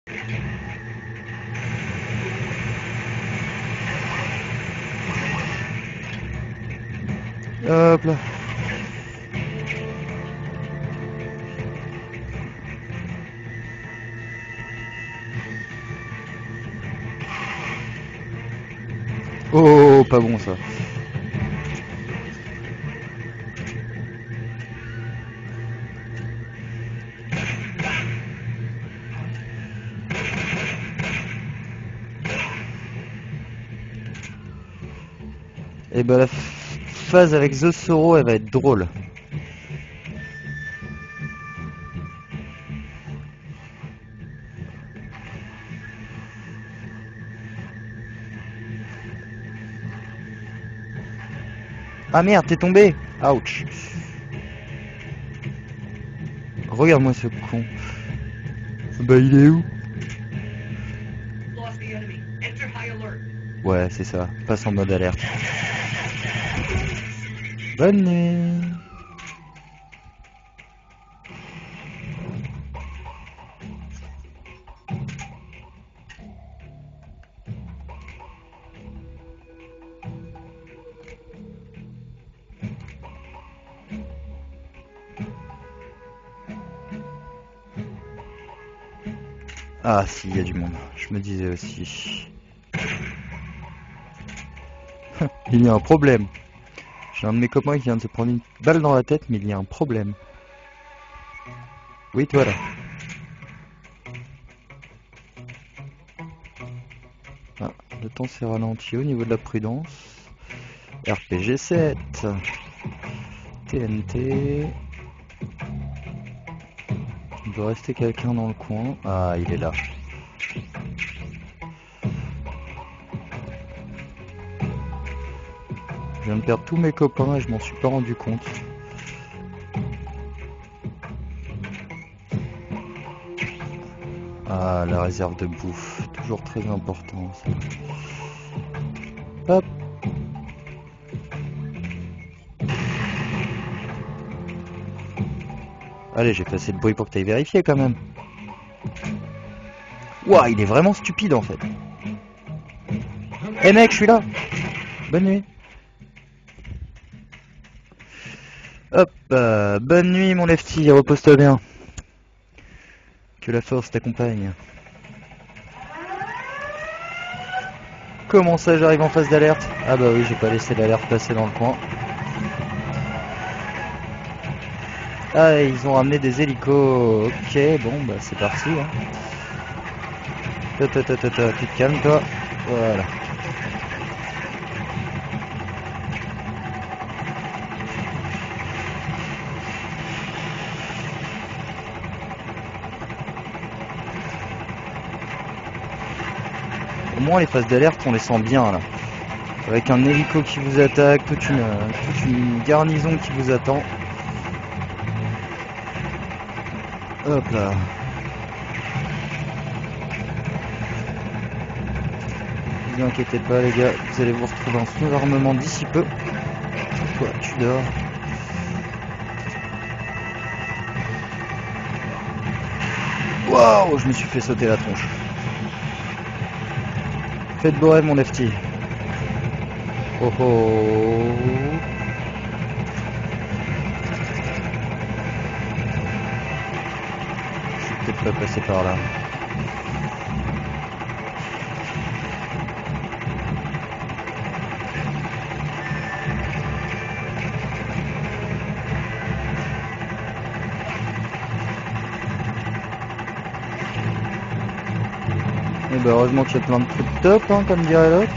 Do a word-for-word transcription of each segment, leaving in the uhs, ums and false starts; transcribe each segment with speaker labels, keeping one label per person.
Speaker 1: Hop là. Oh, pas bon ça. Et bah la phase avec Zosoro elle va être drôle. Ah merde, t'es tombé. Ouch. Regarde-moi ce con. Bah il est où? Ouais, c'est ça. Passe en mode alerte. Bonne nuit. Ah si, il y a du monde. Je me disais aussi. Il y a un problème. J'ai un de mes copains qui vient de se prendre une balle dans la tête, mais il y a un problème. Oui, toi là. Ah, le temps s'est ralenti au niveau de la prudence. R P G sept. T N T. Il doit rester quelqu'un dans le coin. Ah, il est là. Je viens de perdre tous mes copains et je m'en suis pas rendu compte. Ah, la réserve de bouffe. Toujours très important ça. Hop. Allez, j'ai fait assez de bruit pour que tu ailles vérifier quand même. Ouah, il est vraiment stupide en fait. Eh hey mec, je suis là. Bonne nuit. Hop, euh, bonne nuit mon lefty, repose-toi bien. Que la force t'accompagne. Comment ça, j'arrive en phase d'alerte? Ah bah oui, j'ai pas laissé l'alerte passer dans le coin. Ah, ils ont ramené des hélicos. Ok, bon, bah c'est parti. Hein. Ta ta ta ta ta, tu te calmes toi. Voilà. Au moins les phases d'alerte, on les sent bien là. Avec un hélico qui vous attaque, toute une, toute une garnison qui vous attend. Hop là. Ne vous inquiétez pas les gars, vous allez vous retrouver en sous-armement d'ici peu. Toi, tu dors. Waouh, je me suis fait sauter la tronche. Faites beau rêve mon lefty. Oh oh. Je suis peut-être pas passé par là. Et bah heureusement qu'il y a plein de trucs top, hein, comme dirait l'autre.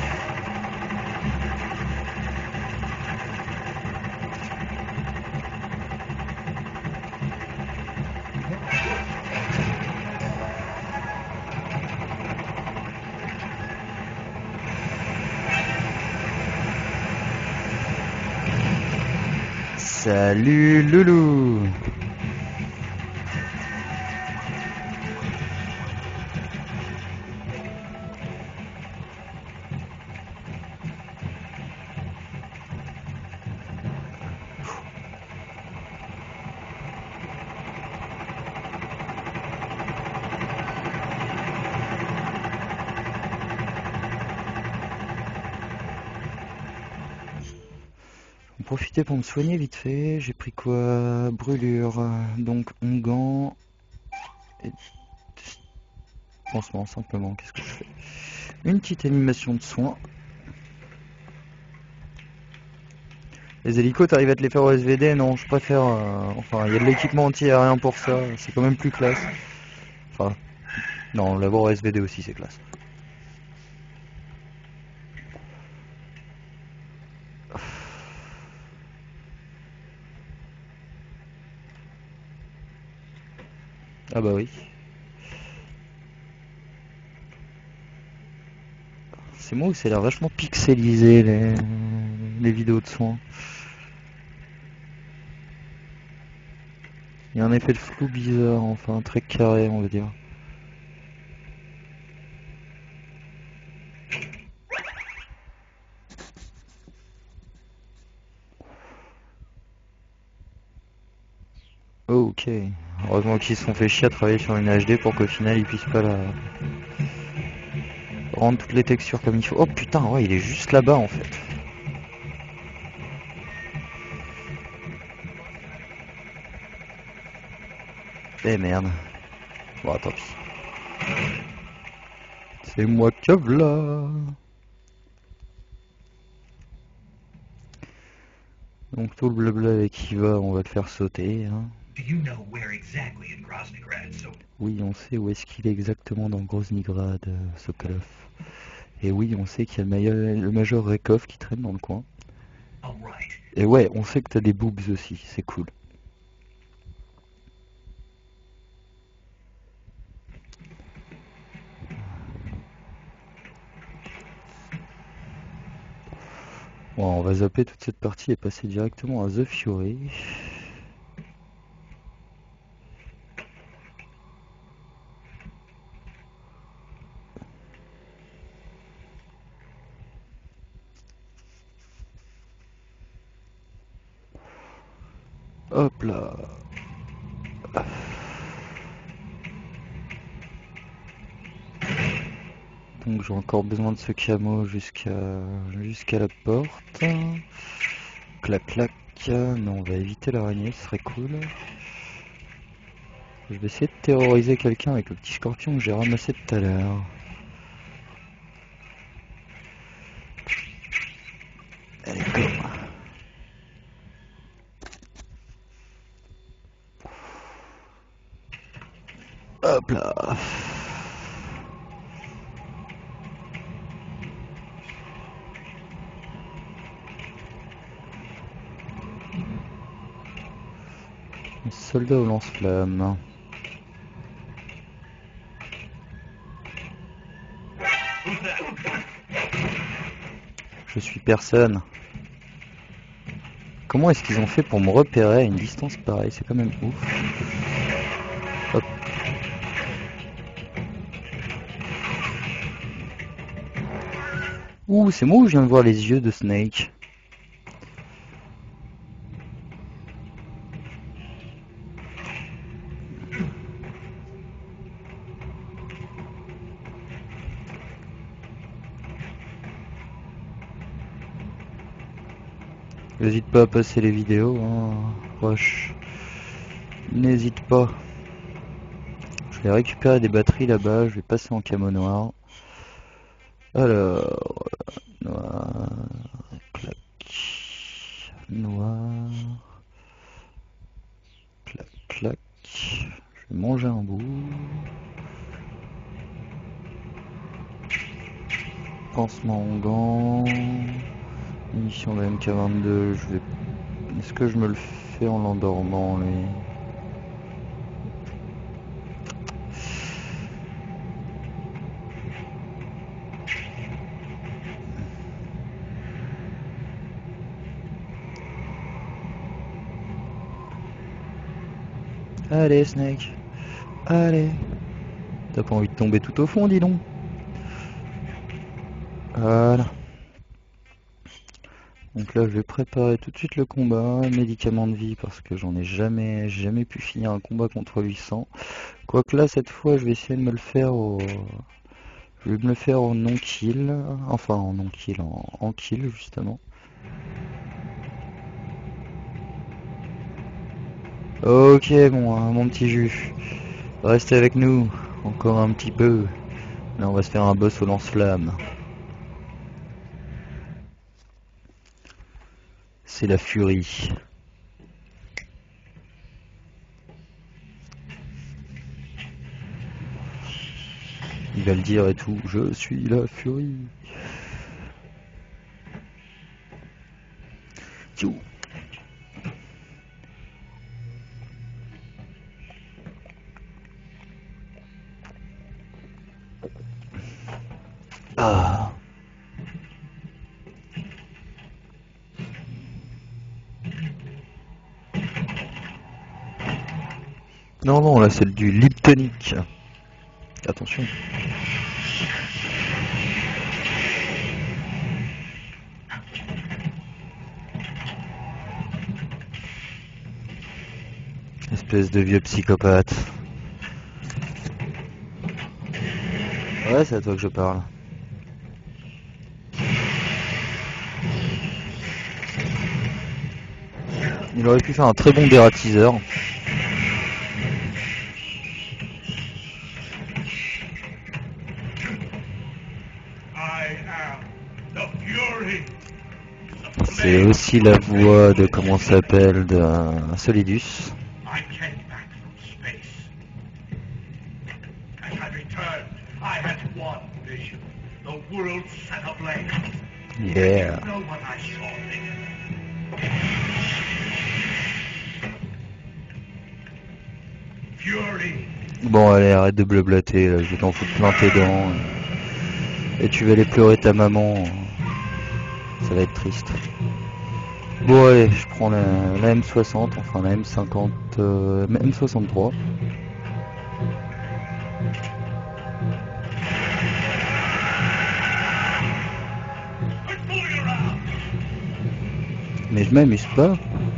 Speaker 1: Salut Loulou. profiter pour me soigner vite fait. J'ai pris quoi? Brûlure, donc onguent et pansement simplement. Qu'est-ce que je fais? Une petite animation de soins. Les hélicos, t'arrives à te les faire au S V D? Non, je préfère... Euh, enfin, il y a de l'équipement anti-aérien pour ça, c'est quand même plus classe. Enfin, non, l'avoir au S V D aussi, c'est classe. Ah bah oui. C'est moi où ça a l'air vachement pixelisé, les, les vidéos de soins. Il y a un effet de flou bizarre, enfin, très carré, on va dire. Ok. Heureusement qu'ils se sont fait chier à travailler sur une H D pour qu'au final ils puissent pas la... rendre toutes les textures comme il faut. Oh putain, ouais, il est juste là-bas en fait. Eh merde. Bon, tant pis. C'est moi que v'là. Donc tout le blabla avec Iva, on va le faire sauter. Hein. Oui, on sait où est-ce qu'il est exactement dans Groznygrad, euh, Sokolov. Et oui, on sait qu'il y a le, maillot, le Major Rekov qui traîne dans le coin. Et ouais, on sait que t'as des boobs aussi, c'est cool. Bon, on va zapper toute cette partie et passer directement à The Fury. Hop là. Donc j'ai encore besoin de ce camo jusqu'à jusqu'à la porte. Clac clac. Non, on va éviter l'araignée, ce serait cool. Je vais essayer de terroriser quelqu'un avec le petit scorpion que j'ai ramassé tout à l'heure. Allez, go. Hop là. Soldat au lance-flamme. Je suis personne. Comment est-ce qu'ils ont fait pour me repérer à une distance pareille? C'est quand même ouf. Hop. Ouh, c'est moi où je viens de voir les yeux de Snake. N'hésite pas à passer les vidéos, hein, Roche. N'hésite pas. Je vais récupérer des batteries là-bas, je vais passer en camo noir. Alors, noir, clac, noir, clac, clac. Je vais manger un bout. Pansement en gants. Munition de M K vingt-deux, je vais... Est-ce que je me le fais en l'endormant, lui? Allez, Snake. Allez. T'as pas envie de tomber tout au fond, dis donc. Voilà. Donc là, je vais préparer tout de suite le combat. Médicament de vie, parce que j'en ai jamais, jamais pu finir un combat contre huit cents. Quoique là, cette fois, je vais essayer de me le faire au... Je vais me le faire en non-kill. Enfin, en non-kill, en, en kill, justement. Ok, mon, mon petit jus. Restez avec nous. Encore un petit peu. Là, on va se faire un boss au lance-flamme. C'est la furie. Il va le dire et tout. Je suis la furie. Tchou. Ah. Non, non, là c'est du Liptonic. Attention. Espèce de vieux psychopathe. Ouais, c'est à toi que je parle. Il aurait pu faire un très bon dératiseur. C'est aussi la voix de comment ça s'appelle de Solidus. Yeah. Bon allez, arrête de blablater, là, je vais t'en foutre plein tes dents. Et tu vas aller pleurer ta maman. Ça va être triste. Bon allez, je prends la, la M soixante, enfin la M cinquante, euh, M soixante-trois. Mais je m'amuse pas.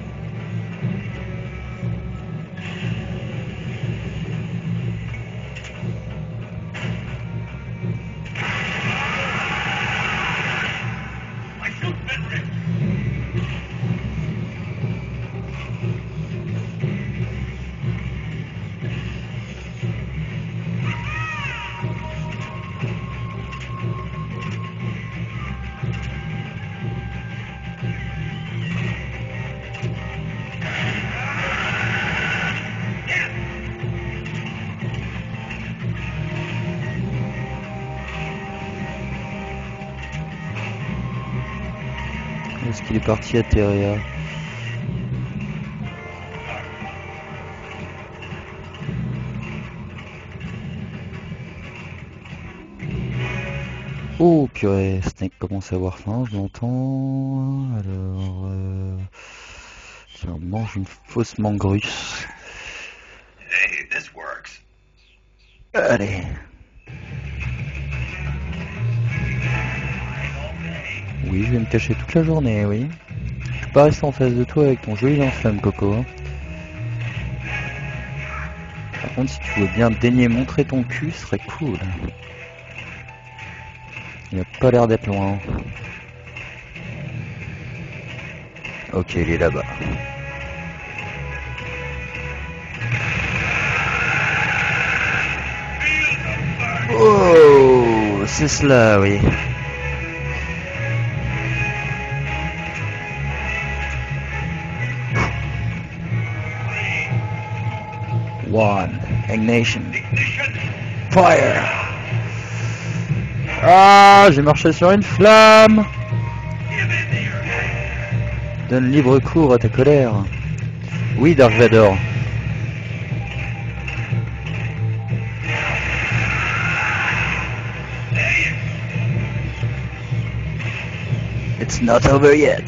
Speaker 1: Est-ce qu'il est parti à Teria? Oh purée, Snake commence à avoir faim, je l'entends. Alors... Euh... Tiens, on mange une fausse mangue russe.
Speaker 2: Hey, this works.
Speaker 1: Allez. Oui, je vais me cacher toute la journée, oui. Je peux pas rester en face de toi avec ton joli lance-flamme, Coco. Par contre, si tu veux bien daigner montrer ton cul, ce serait cool. Il a pas l'air d'être loin. Ok, il est là-bas. Oh, c'est cela, oui. One, ignition, fire. Ah, j'ai marché sur une flamme. Donne libre cours à ta colère. Oui, Dark Vador. It's not over yet.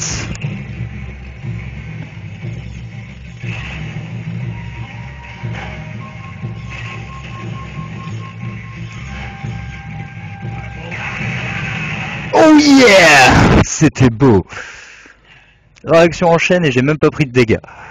Speaker 1: Oh yeah! C'était beau. Réaction en chaîne et j'ai même pas pris de dégâts.